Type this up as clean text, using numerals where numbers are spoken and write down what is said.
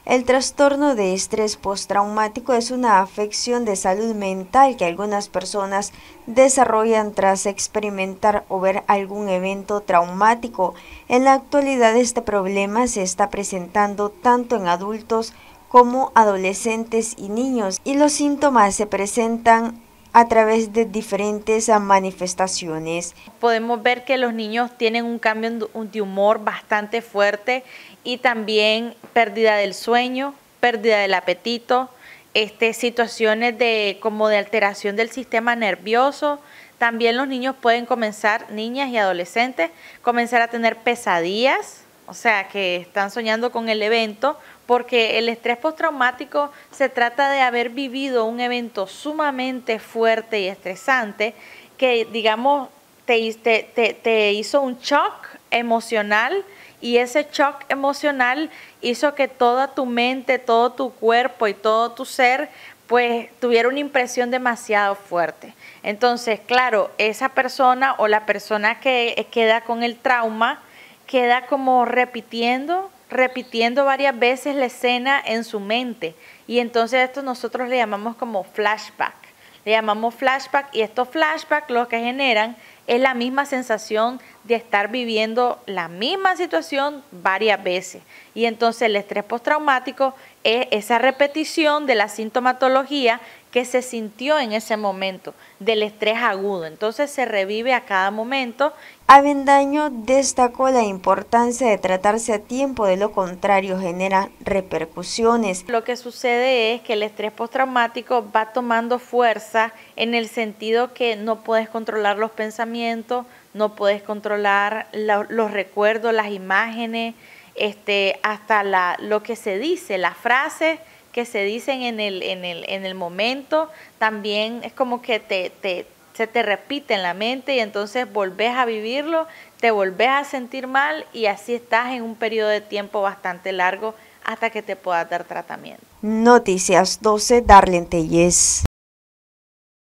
El trastorno de estrés postraumático es una afección de salud mental que algunas personas desarrollan tras experimentar o ver algún evento traumático. En la actualidad, este problema se está presentando tanto en adultos como adolescentes y niños, y los síntomas se presentan a través de diferentes manifestaciones. Podemos ver que los niños tienen un cambio de humor bastante fuerte y también pérdida del sueño, pérdida del apetito, situaciones como de alteración del sistema nervioso. También los niños pueden comenzar, niñas y adolescentes, comenzar a tener pesadillas, o sea, que están soñando con el evento, porque el estrés postraumático se trata de haber vivido un evento sumamente fuerte y estresante que, digamos, te hizo un shock emocional, y ese shock emocional hizo que toda tu mente, todo tu cuerpo y todo tu ser pues tuviera una impresión demasiado fuerte. Entonces, claro, esa persona o la persona que queda con el trauma queda como repitiendo varias veces la escena en su mente, y entonces esto nosotros le llamamos como flashback. Le llamamos flashback, y estos flashbacks lo que generan es la misma sensación de estar viviendo la misma situación varias veces. Y entonces el estrés postraumático es esa repetición de la sintomatología que se sintió en ese momento, del estrés agudo. Entonces se revive a cada momento. Avendaño destacó la importancia de tratarse a tiempo, de lo contrario genera repercusiones. Lo que sucede es que el estrés postraumático va tomando fuerza en el sentido que no puedes controlar los pensamientos, no puedes controlar los recuerdos, las imágenes, hasta lo que se dice, las frases que se dicen en el momento, también es como que se te repite en la mente, y entonces volvés a vivirlo, te volvés a sentir mal, y así estás en un periodo de tiempo bastante largo hasta que te puedas dar tratamiento. Noticias 12, Darlene Tellez.